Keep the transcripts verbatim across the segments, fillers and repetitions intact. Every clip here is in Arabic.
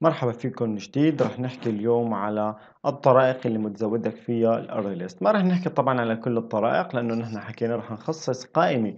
مرحبا فيكم من جديد. رح نحكي اليوم على الطرائق اللي متزودك فيها الاري ليست. ما رح نحكي طبعا على كل الطرائق لانه نحن حكينا رح نخصص قائمة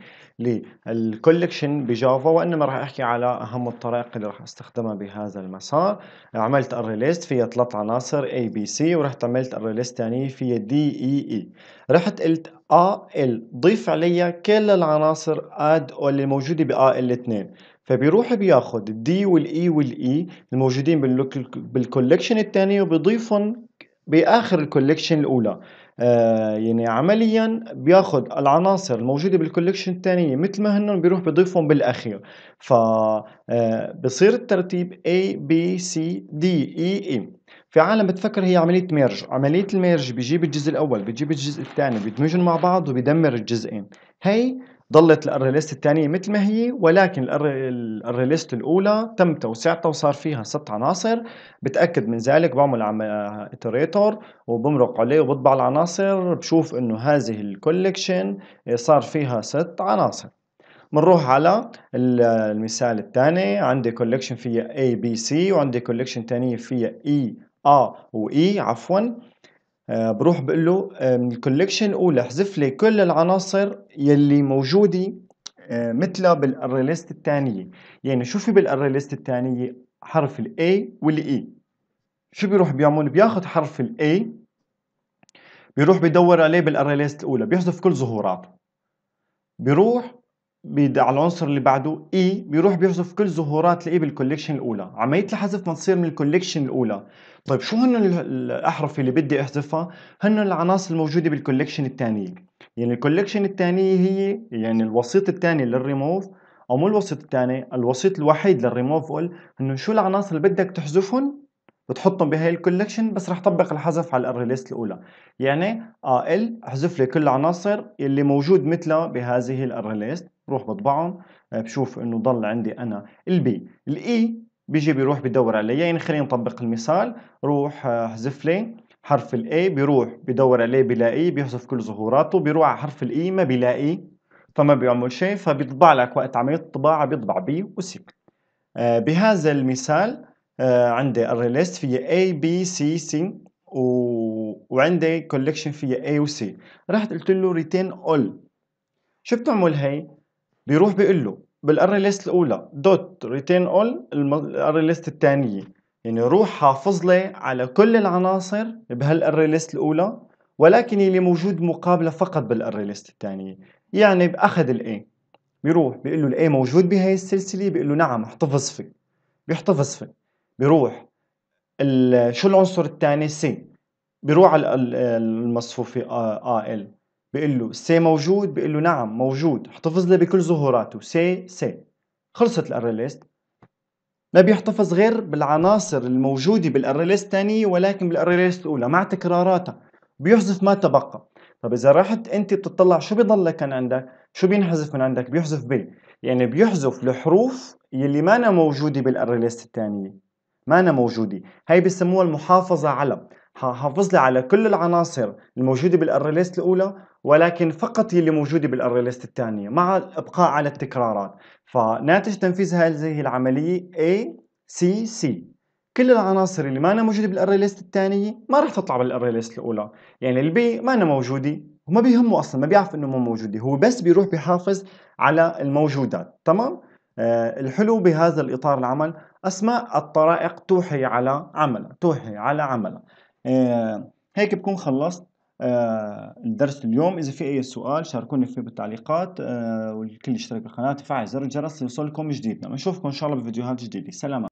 للكوليكشن بجافا، وانما رح احكي على اهم الطرائق اللي رح استخدمها بهذا المسار. عملت اري ليست فيها ثلاث عناصر A B C، ورحت عملت اري ليست ثانية فيها D E E. رحت قلت A L ضيف عليها كل العناصر add اللي موجودة ب A L اثنين، فبيروح بياخد الدي والاي والاي الموجودين بالكولكشن الثاني وبيضيفهم باخر الكولكشن الاولى. آه يعني عمليا بياخد العناصر الموجوده بالكولكشن الثانيه مثل ما هن بيروح بيضيفهم بالاخير. ف آه بصير الترتيب A B C D E E. في عالم بتفكر هي عملية ميرج. عملية الميرج بيجيب الجزء الأول بيجيب الجزء الثاني بيدمجهم مع بعض وبيدمر الجزئين. هي ضلت الاري ليست الثانية مثل ما هي، ولكن الاري ليست الأولى تم توسيعتها وصار فيها ست عناصر. بتأكد من ذلك بعمل عم اتريتور وبمرق عليه وبطبع العناصر، بشوف إنه هذه الكوليكشن صار فيها ست عناصر. بنروح على المثال الثاني. عندي كوليكشن فيها A B C، وعندي كوليكشن ثانية فيها E A و E عفوا. آه بروح بقول له آه من الكوليكشن الاولى احذف لي كل العناصر يلي موجوده آه مثلها بالاري ليست الثانيه. يعني شو في بالاري ليست الثانيه؟ حرف الاي والاي. شو بيروح بيعمل؟ بياخذ حرف الاي بيروح بيدور عليه بالاري ليست الاولى بيحذف كل ظهوراته. بيروح بيد على العنصر اللي بعده اي بيروح بيحذف كل ظهورات الاي بالكوليكشن الاولى. عمليه الحذف ما تصير من الكوليكشن الاولى. طيب شو هن الاحرف اللي بدي احذفها؟ هن العناصر الموجوده بالكوليكشن الثانيه. يعني الكوليكشن الثانيه هي يعني الوسيط الثاني للريموف، او مو الوسيط الثاني، الوسيط الوحيد للريموف. انه شو العناصر اللي بدك تحذفهم بتحطهم بهاي الكولكشن، بس رح طبق الحذف على الاري ليست الاولى. يعني اه ال احذف لي كل العناصر اللي موجود مثلها بهذه الاري ليست. بروح بطبعهم بشوف انه ضل عندي انا البي. الاي بيجي بيروح بدور عليه. يعني خلينا نطبق المثال. روح احذف لي حرف الاي، بيروح بدور عليه بلاقيه بيحذف كل ظهوراته. بيروح على حرف الاي ما بيلاقيه فما بيعمل شيء، فبيطبع لك وقت عمليه الطباعه بيطبع بي وسي. آه بهذا المثال آه عندي array list فيها A B C C و... وعندي collection فيها A و C. رحت قلت له retain all. شو بتعمل هي؟ بيروح بيقول له بالاري ليست الاولى دوت retain all الاري ليست الثانيه. يعني روح حافظ لي على كل العناصر بهالاري ليست الاولى، ولكن اللي موجود مقابله فقط بالاري ليست الثانيه. يعني باخذ الاي بيروح بيقول له الاي موجود بهي السلسله، بيقول له نعم احتفظ فيه. بيحتفظ فيه. بيروح شو العنصر الثاني؟ سي. بيروح على المصفوفة ا ال بيقول له سي موجود؟ بيقول له نعم موجود احتفظ لي بكل ظهوراته سي سي. خلصت الاري ليست. ما بيحتفظ غير بالعناصر الموجودة بالاري ليست الثانية، ولكن بالاري ليست الأولى مع تكراراتها. بيحذف ما تبقى. طب إذا رحت أنت بتطلع شو بيضل كان عندك؟ شو بينحذف من عندك؟ بيحذف بي. يعني بيحذف الحروف يلي ما أنا موجودة بالاري ليست الثانية. ما أنا موجودة. هاي بسموها المحافظة على. حافظ لي على كل العناصر الموجودة بالاري ليست الأولى، ولكن فقط يلي موجودة بالاري ليست الثانية مع الإبقاء على التكرارات. فناتج تنفيذ هذه العملية A C C. كل العناصر اللي ما أنا موجودة بالاري ليست الثانية ما راح تطلع بالاري ليست الأولى. يعني البي ما أنا موجودة وما بيهمه أصلا، ما بيعرف إنه مو موجودة، هو بس بيروح بيحافظ على الموجودات. تمام. آه الحلو بهذا الإطار العمل أسماء الطرائق توحي على عملها توحي على عملها. آه هيك بكون خلصت آه الدرس اليوم. إذا في أي سؤال شاركوني فيه بالتعليقات. آه والكل يشترك بالقناة ويفعل زر الجرس ليوصلكم جديدنا. بنشوفكم إن شاء الله بفيديوهات جديدة. سلام.